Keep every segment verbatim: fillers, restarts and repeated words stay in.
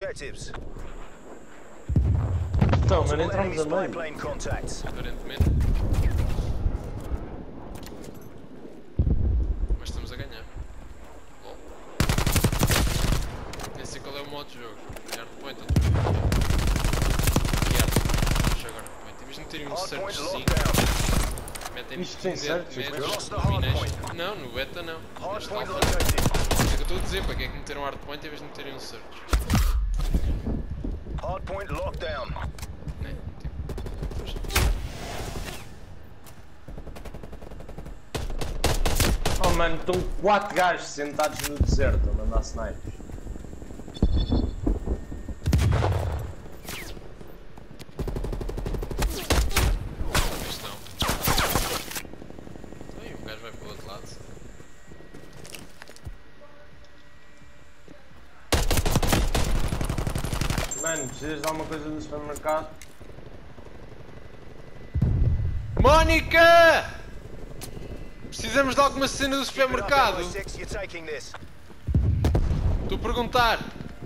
Objectives. Então, mas entramos a meio. Aparentemente. Mas estamos a ganhar. Bom. Nem sei qual é o modo de jogo. Hardpoint ou tudo. Deixa agora hardpoint. Em vez de meterem um searchzinho, metem isto tem search? Não, no beta não. Neste alfa não. É que eu estou a dizer, para que é que meteram hardpoint em vez de meterem um search? Hardpoint lockdown. Né? Oh mano, estão quatro gajos sentados no deserto a mandar snipes. Estão. Aí o gajo vai para o outro lado. Mano, precisas de alguma coisa no supermercado? Mónica! Precisamos de alguma cena do supermercado. Estou a perguntar.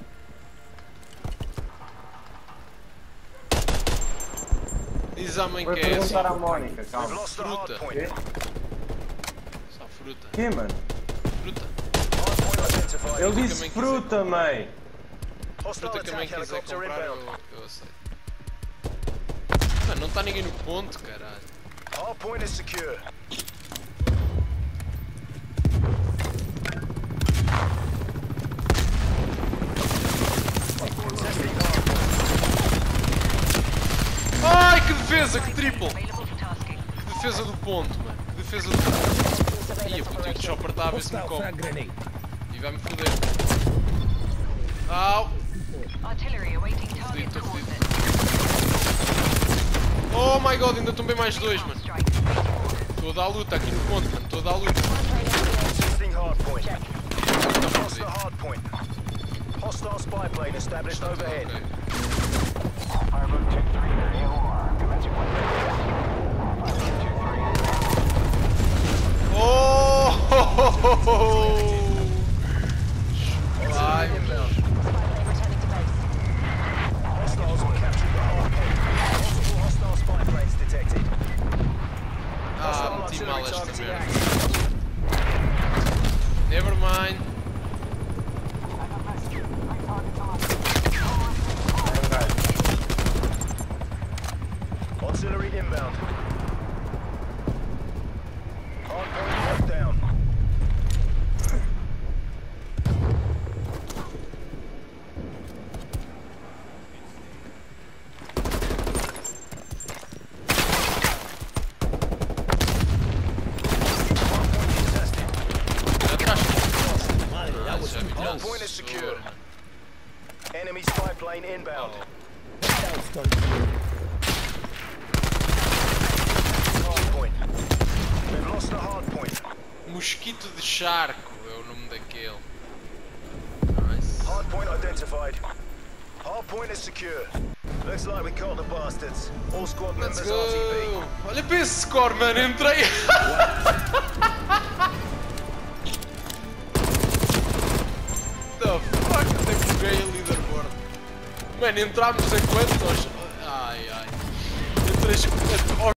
Diz à mãe Vou que é perguntar essa. à Mónica, calma. Fruta. Quê? Só fruta. Quê, mano? Fruta. Ele disse fruta, mãe! Fruta que a mãe quiser comprar, eu, eu aceito. Mano, não está ninguém no ponto, caralho. Hardpoint is secure. Ai, que defesa, que triple! Que defesa do ponto, mano. Que defesa do ponto. Ia, puto, isto só apertar a ver se me come. E vai-me foder. Au! Fodido, estou fodido. Oh my god, ainda tombei mais dois, mano. Estou a dar luta aqui no ponto, mano. Estou a dar luta. Hostile spy plane established overhead. Oh! Ho, ho, ho, ho. Ai, Hostiles will capture the hardpoint. Multiple hostile spy planes detected. ah, meti mal esta merda. Never mind. Auxiliary inbound. Hardpoint locked down. Hardpoint is secure. Enemy spy plane inbound. Hardpoint. We've lost the hardpoint. Mosquito de charco é o nome daquele. Nice. Hardpoint identified. Hardpoint is secure. Looks like we caught the bastards. All squad Let's members R T B. go! Olha para esse score, mano, entrei! The fuck? Até que joguei a leaderboard. Mano, entramos enquanto nós... Ai ai. Entrei